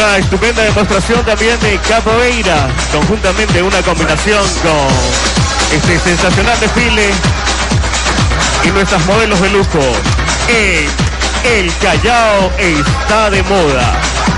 Una estupenda demostración también de capoeira, conjuntamente una combinación con este sensacional desfile y nuestras modelos de lujo. El Callao está de moda.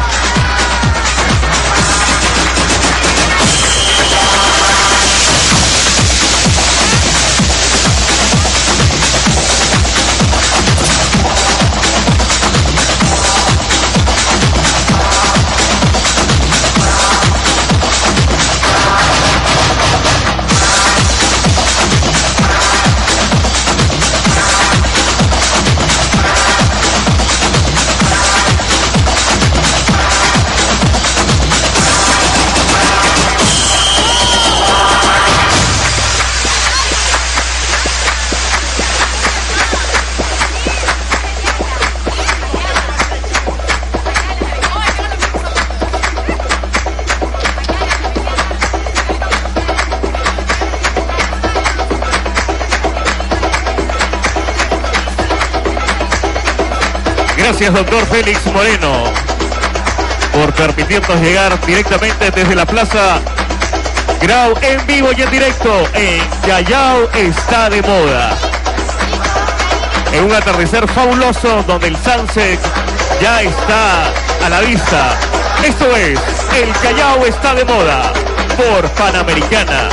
Gracias, doctor Félix Moreno, por permitirnos llegar directamente desde la Plaza Grau en vivo y en directo. Callao está de moda. En un atardecer fabuloso donde el sunset ya está a la vista. Esto es El Callao está de moda por Panamericana.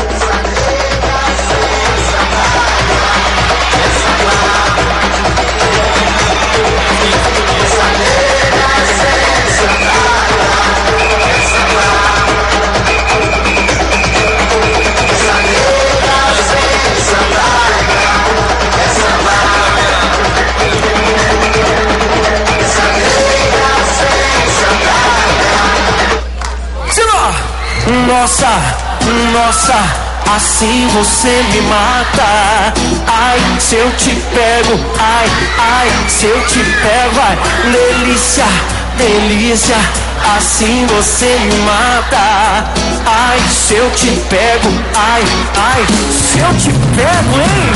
Nossa, nossa, assim você me mata. Ai, se eu te pego, ai, ai, se eu te pego, ai, delícia, delícia, assim você me mata. Ai, se eu te pego, ai, ai, se eu te pego, hein?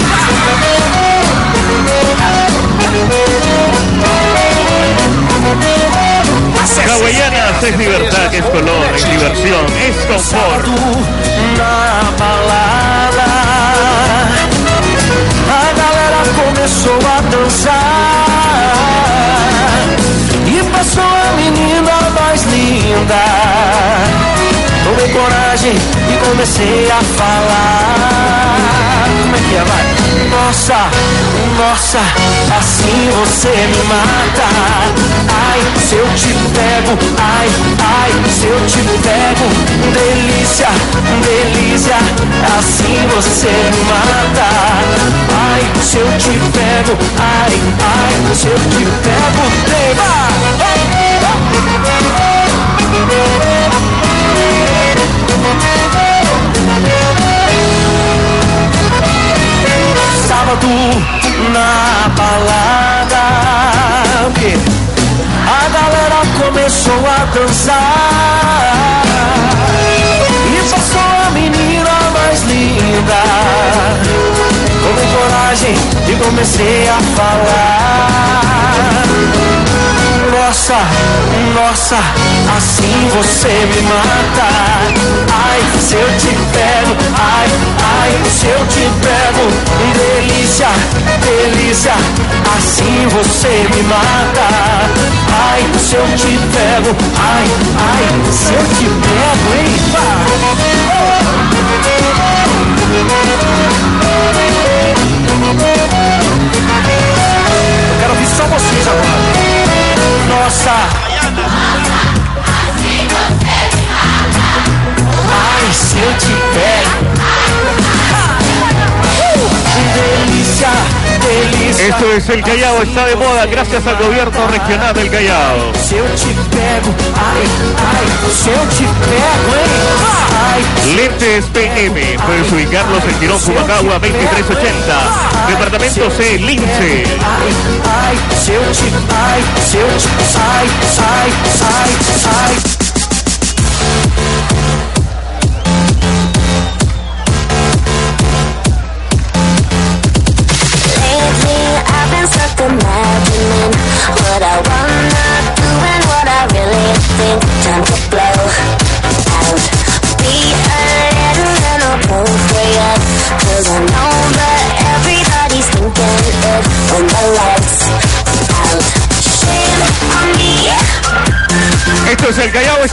Hawaianas es libertad, es color, es diversión, es confort. Na balada, a galera começou a dançar e passou a menina mais linda. Tomei coragem e comecei a falar. Como é que é, vai? Nossa, nossa, assim você me mata. Ai, se eu te pego, ai, ai, se eu te pego, delícia, delícia, assim você me mata. Ai, se eu te pego, ai, ai, se eu te pego, sábado na balada, a galera começou a dançar e passou a menina mais linda. Tomei coragem e comecei a falar. Nossa, nossa, assim você me mata. Ai, se eu te pego, ai, ai, se eu te pego, delícia, delícia, assim você me mata. Ai, se eu te pego, ai, ai, se eu te pego, hein? Eu quero ouvir só vocês agora. Nossa, ai, se eu te pego, delícia, delícia. Esto es El Callao está de moda gracias al gobierno regional del Callao. Se eu te pego, ai, ai, se eu te pego, hein? Ai, Lentes PM, puedes ubicarlos en Girón Pumacagua 2380, departamento C, Lince. Ai, ai, se eu te, ai, se eu te, ai, ai, ai, ai. Imagining what I wanna do and what I really think. Time to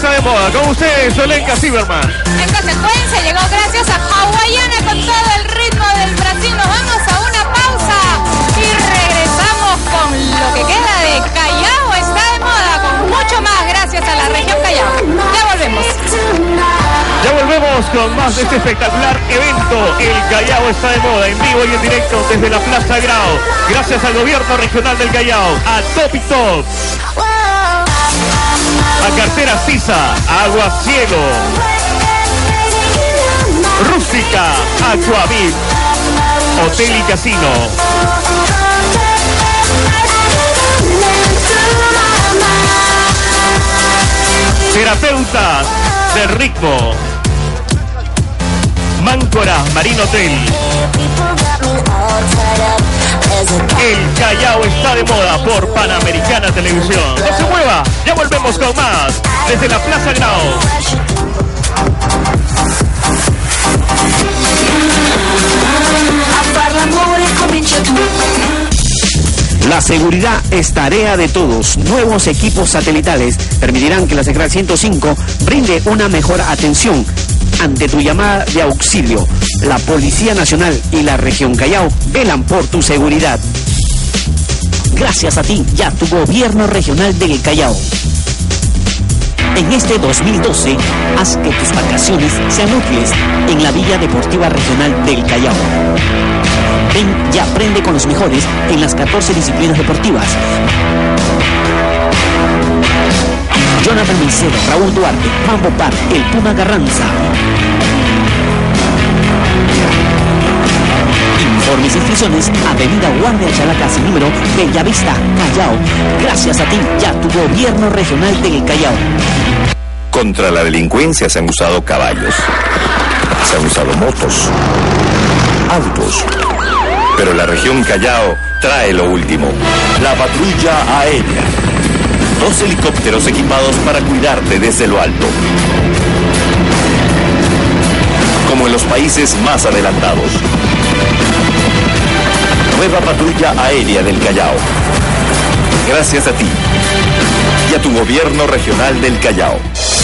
está de moda. Con ustedes, Olenka Zimmerman. En consecuencia, llegó gracias a Hawaiana con todo el ritmo del Brasil. Nos vamos a una pausa y regresamos con lo que queda de Callao está de moda, con mucho más gracias a la región Callao. Ya volvemos. Ya volvemos con más de este espectacular evento. El Callao está de moda, en vivo y en directo desde la Plaza Grau. Gracias al gobierno regional del Callao, a Top y Top, a Cartera Sisa, Agua Cielo, Rústica, Aquavit, Hotel y Casino, Terapeutas del Ritmo, Máncora Marine Hotel. El Callao está de moda por Panamericana Televisión. No se mueva, ya volvemos con más desde la Plaza Grau. La seguridad es tarea de todos. Nuevos equipos satelitales permitirán que la Central 105 brinde una mejor atención ante tu llamada de auxilio. La Policía Nacional y la Región Callao velan por tu seguridad. Gracias a ti y a tu gobierno regional del Callao. En este 2012, haz que tus vacaciones sean útiles en la Villa Deportiva Regional del Callao. Ven y aprende con los mejores en las 14 disciplinas deportivas. Jonathan Mincero, Raúl Duarte, Mambo Park, El Puma Carranza. Informes e inscripciones, Avenida Guardia Chalacas, número Bellavista, Callao. Gracias a ti y a tu gobierno regional del Callao. Contra la delincuencia se han usado caballos, se han usado motos, autos. Pero la región Callao trae lo último, la patrulla aérea. 2 helicópteros equipados para cuidarte desde lo alto. Como en los países más adelantados. Nueva patrulla aérea del Callao. Gracias a ti y a tu gobierno regional del Callao.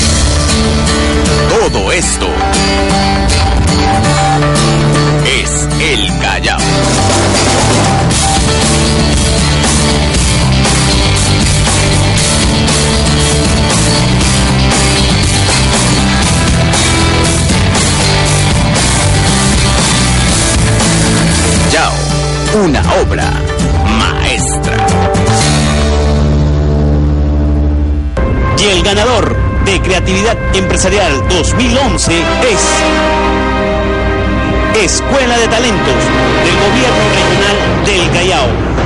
Todo esto es el Callao. Callao, una obra maestra. Y el ganador de Creatividad Empresarial 2011 es Escuela de Talentos del Gobierno Regional del Callao.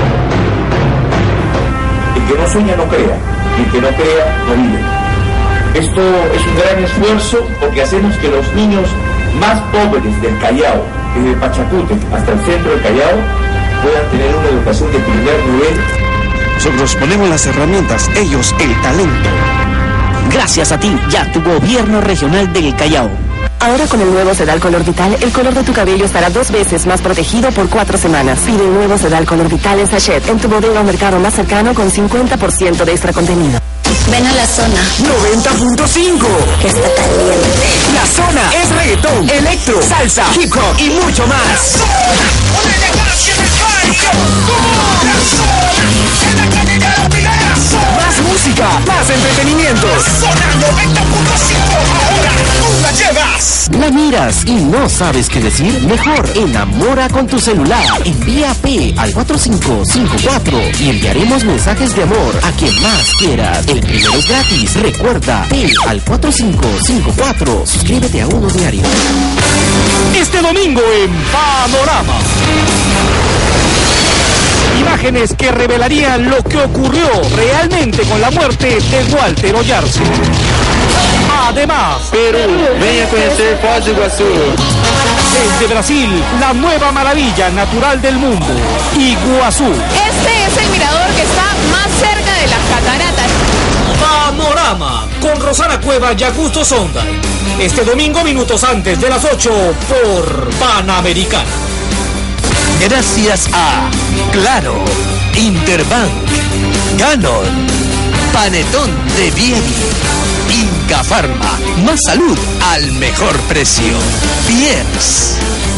El que no sueña no crea, y el que no crea no vive. Esto es un gran esfuerzo porque hacemos que los niños más pobres del Callao, desde Pachacute hasta el centro del Callao, puedan tener una educación de primer nivel. Nosotros ponemos las herramientas, ellos el talento. Gracias a ti y a tu gobierno regional del Callao. Ahora con el nuevo Sedal Color Vital, el color de tu cabello estará 2 veces más protegido por 4 semanas. Pide el nuevo Sedal Color Vital en sachet en tu bodega o mercado más cercano con 50% de extra contenido. Ven a la zona 90.5. está caliente. La zona es reggaetón, electro, salsa, hip hop y mucho más. Más música, más entretenimiento. ¿La miras y no sabes qué decir? Mejor, enamora con tu celular. Envía P al 4554 y enviaremos mensajes de amor a quien más quieras. El primero es gratis. Recuerda, P al 4554. Suscríbete a Uno Diario. Este domingo en Panorama. Imágenes que revelarían lo que ocurrió realmente con la muerte de Walter Oyarce. Además, Perú, Venha conhecer Foz do Iguaçu. desde Brasil, la nueva maravilla natural del mundo, Iguazú. Este es el mirador que está más cerca de las cataratas. Panorama con Rosana Cueva y Augusto Sonda. Este domingo, minutos antes de las 8 por Panamericana. Gracias a Claro, Interbank, Canon, Panetón de Vieri. Inca Pharma. Más salud al mejor precio. Viers.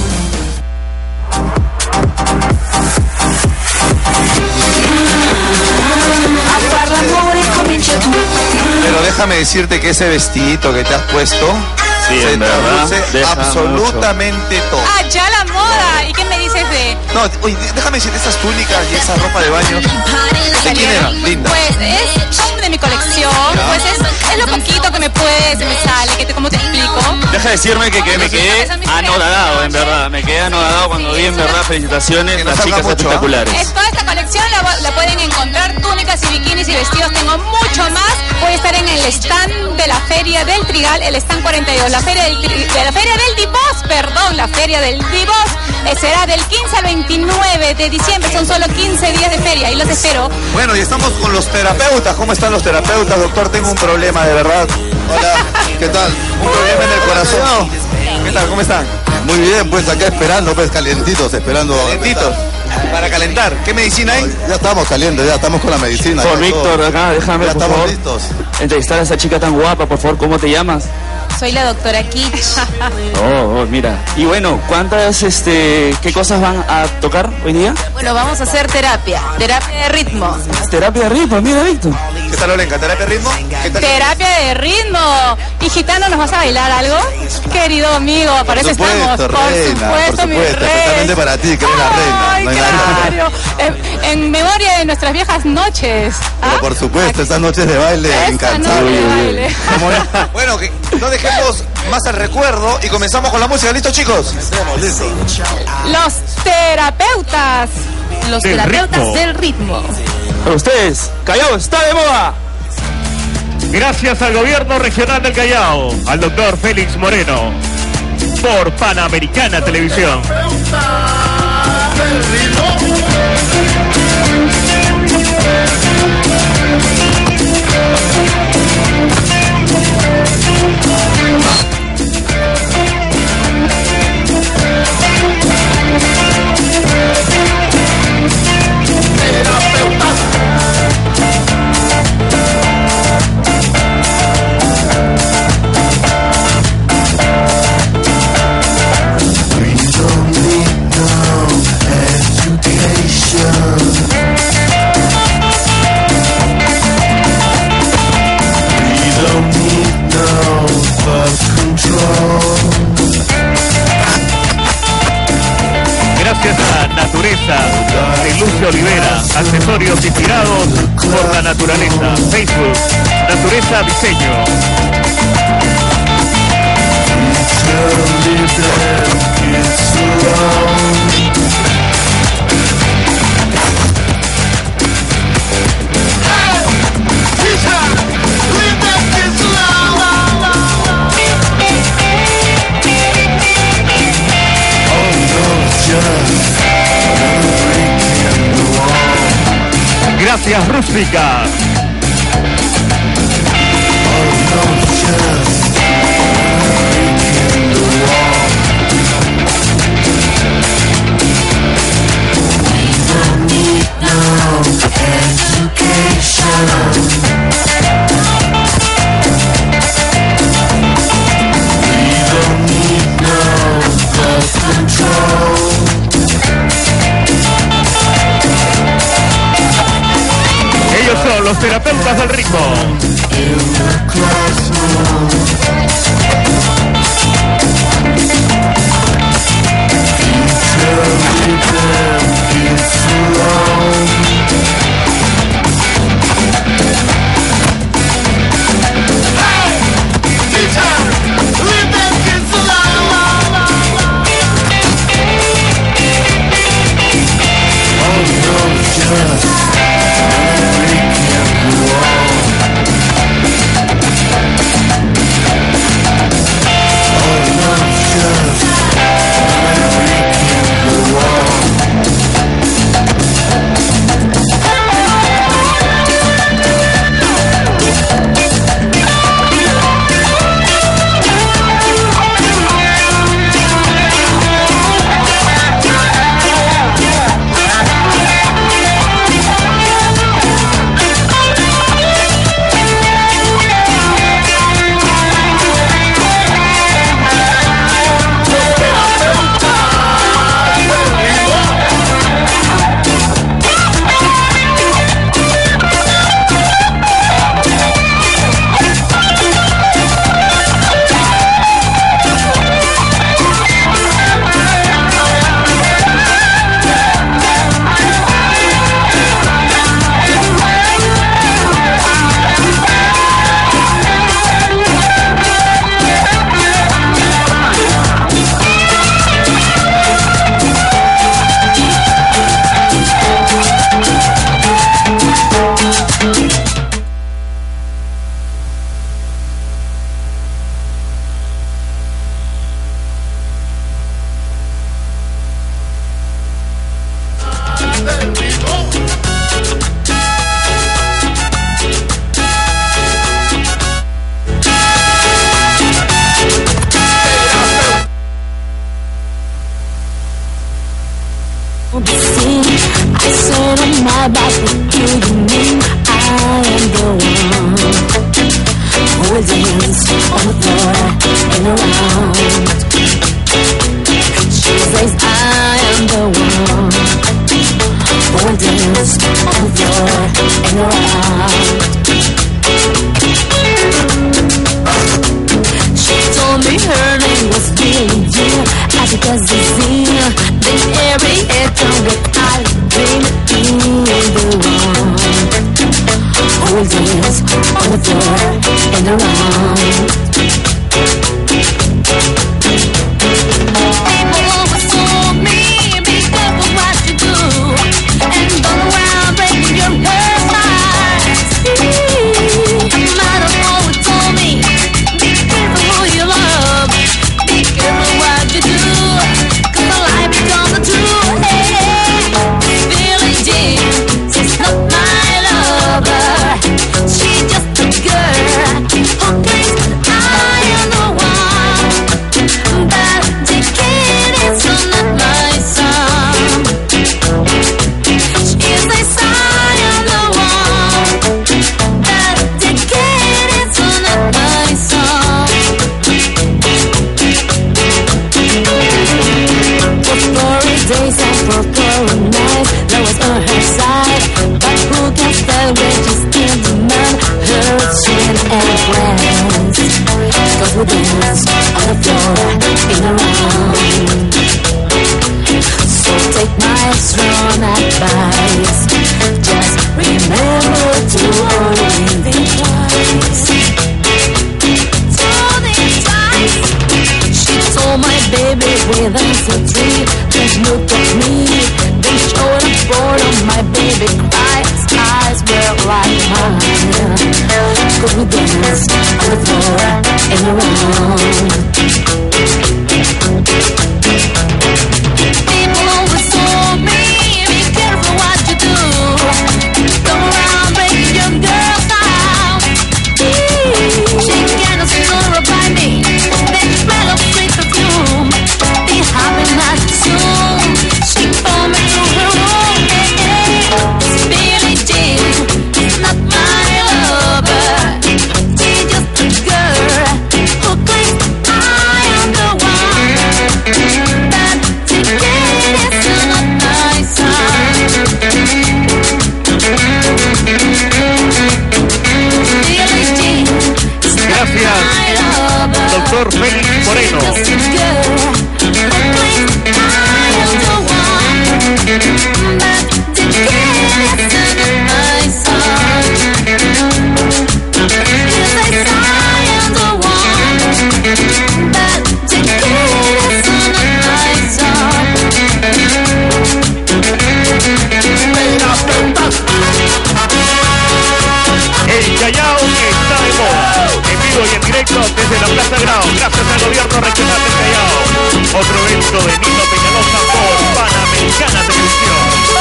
Pero déjame decirte que ese vestidito que te has puesto se traduce absolutamente todo. Ah, ya la moda. ¿Y qué me dices de...? No, oye, déjame decirte, esas túnicas y esa ropa de baño, ¿de quién era? Linda. Pues son de mi colección. ¿Ya? Pues es lo poquito que me puede, se me sale. ¿Cómo te explico? Deja de decirme que me quedé anodadado, en verdad. Me quedé anodado cuando vi, en verdad, felicitaciones. Las chicas espectaculares. Toda esta colección la pueden encontrar, túnicas y bikinis y vestidos. Tengo mucho más. Voy a estar en el stand de la Feria del Trigal, el stand 42. La Feria del Divos, la Feria del Divos será del 15 al 29 de diciembre. Son solo 15 días de feria y los espero. Bueno, y estamos con los terapeutas. ¿Cómo están los terapeutas, doctor? Tengo un problema, de verdad. Hola, ¿qué tal? Un problema en el corazón. ¿Qué tal? ¿Cómo están? Muy bien, pues acá esperando, pues calientitos, esperando. Calientitos. Para calentar. ¿Qué medicina hay? Ya estamos calientes, ya estamos con la medicina. Por Víctor, acá, déjame, ya por estamos favor, listos. entrevistar a esa chica tan guapa, por favor. ¿Cómo te llamas? Soy la doctora Kitsch. Oh, mira. Y bueno, ¿cuántas, qué cosas van a tocar hoy día? Bueno, vamos a hacer terapia de ritmo. Terapia de ritmo, mira, Víctor. ¿Qué tal, Olenka? ¿Terapia de ritmo? ¿Qué tal? Terapia de ritmo. Y gitano, ¿nos vas a bailar algo? Querido amigo, para eso estamos. Por supuesto, mi rey. Especialmente para ti, que eres la reina. Ay, No hay nada que claro. En memoria de nuestras viejas noches. Pero por supuesto, esas noches de baile incansables. Bueno, que no dejemos más el recuerdo y comenzamos con la música. ¿Listos, chicos? Estamos listos. Los terapeutas. Los Del terapeutas ritmo. del ritmo. Para ustedes, Callao está de moda. Gracias al gobierno regional del Callao, al doctor Félix Moreno, por Panamericana Televisión. Gracias a Natureza de Lucio Olivera, accesorios inspirados por la naturaleza. Facebook, Natureza Diseño. Gracias Rústica. Ellos son los terapeutas del ritmo. out of my box, what do you mean? I am the one who will dance on the floor and around. She says I am the one who will dance on the floor and around. She told me her name was Billie Jean. I took a Zazina, then every head down with I dream being the one who will dance on the floor and around. People always told me, be careful what you do, and go around breaking your world's heart. No matter what told me, be careful who you love, be careful what you do, 'cause the lie becomes the truth. Hey, Billie Jean, she's not my lover, she's just a girl who thinks I am the one, but she can't, it's not my son. She says I am the one, but she can't, it's not my son. For glory days and for glory nights, that was on her side, but who can stand when she's in demand? Her chin and breast, 'cause we dance on the floor in a round. So take my strong advice, just remember to only think twice. She told my baby with a tree, just look at me, then showed up bored on my baby cries. Eyes were like mine, 'cause we danced on the floor and around. People always told me, be careful what you do, go around breaking your girl's heart. She cannot survive me, they smell of sweet perfume, be happy not soon. She pulled me to her room, it's Billie Jean, it's not my lover, she's just a girl who claims I am the one, but she can't, it's not my son. Billie Jean, it's not my lover, Doctor Félix Moreno. just a girl who claims I am the one, but she can't, it's not my son. She says I am the one, but she can't, it's not my son. El Callao está de moda, en vivo y en directo desde la Plaza Grau, gracias al gobierno regional del Callao. Otro evento de Nino Peñalosa por Panamericana Televisión.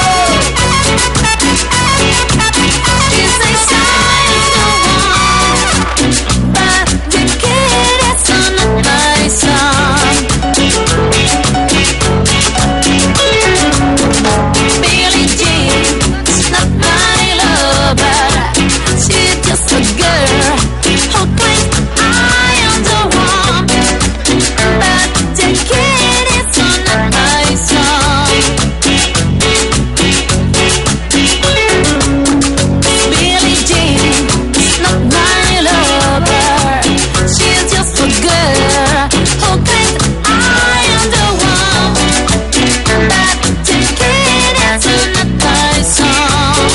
She says I am the one, but she can't, it's not my son. Billie Jean, it's not my lover, she's just a girl who claims I am the one, but she can't, it's not my son. Billie Jean, it's not my lover, she's just a girl who claims I am the one, but she can't, it's not my son.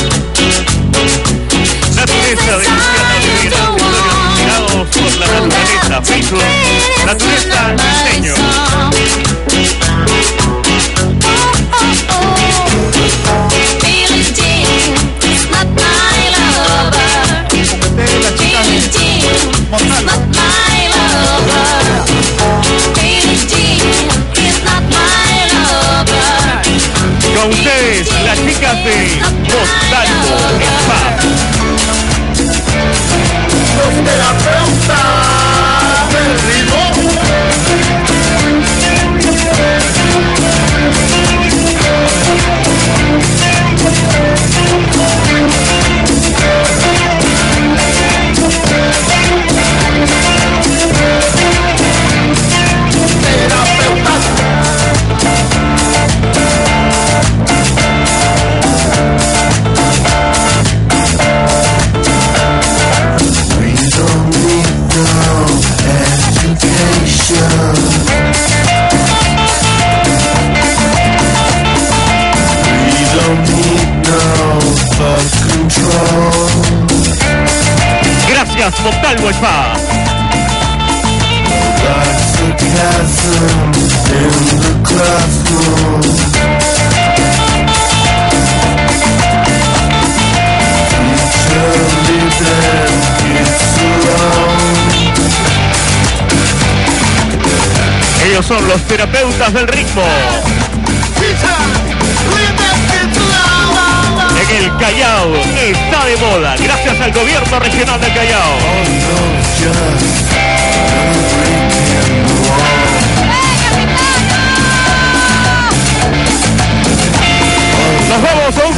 Naturaleza de Luciana Rivera, inspirados por la naturaleza, Facebook, Naturaleza Diseño. Billie Jean, it's not my lover, Billie Jean, it's not my lover, Billie Jean, it's not my lover. Con ustedes, las chicas de Mostalco Spa. Los terapeutas del ritmo. Clínicas Montalvo Spa. Ellos son los terapeutas del ritmo. En el Callao está de moda, gracias al gobierno regional del Callao. Nos vamos a un